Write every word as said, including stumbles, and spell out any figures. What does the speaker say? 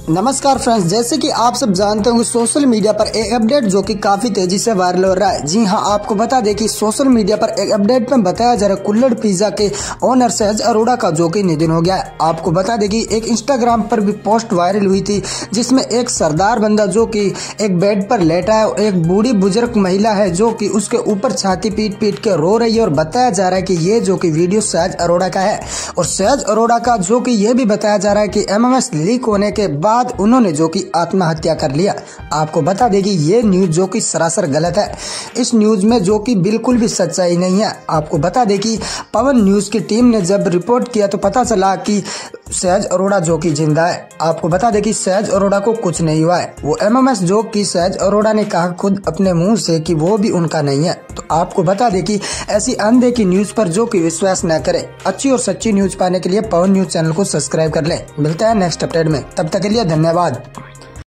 नमस्कार फ्रेंड्स, जैसे कि आप सब जानते होंगे सोशल मीडिया पर एक अपडेट जो कि काफी तेजी से वायरल हो रहा है। जी हां, आपको बता दें कि सोशल मीडिया पर एक अपडेट में बताया जा रहा है कुल्हड़ पिज्जा के ओनर सहज अरोड़ा का जो कि निधन हो गया है। आपको बता दें कि एक इंस्टाग्राम पर भी पोस्ट वायरल हुई थी जिसमें एक सरदार बंदा जो कि एक बेड पर लेटा है, एक बूढ़ी बुजुर्ग महिला है जो कि उसके ऊपर छाती पीट पीट के रो रही है और बताया जा रहा है कि ये जो कि वीडियो सहज अरोड़ा का है। और सहज अरोड़ा का जो कि ये भी बताया जा रहा है कि एम एम एस लीक होने के बाद बाद उन्होंने जो कि आत्महत्या कर लिया। आपको बता दें कि ये न्यूज जो कि सरासर गलत है। इस न्यूज में जो कि बिल्कुल भी सच्चाई नहीं है। आपको बता दें कि पवन न्यूज की टीम ने जब रिपोर्ट किया तो पता चला कि सहज अरोड़ा जो कि जिंदा है। आपको बता दें कि सहज अरोड़ा को कुछ नहीं हुआ है। वो एम एम एस जो कि सहज अरोड़ा ने कहा खुद अपने मुंह से कि वो भी उनका नहीं है। तो आपको बता दें कि ऐसी अंधे की न्यूज पर जो कि विश्वास न करें। अच्छी और सच्ची न्यूज पाने के लिए पवन न्यूज चैनल को सब्सक्राइब कर लें। मिलता है नेक्स्ट अपडेट में, तब तक के लिए धन्यवाद।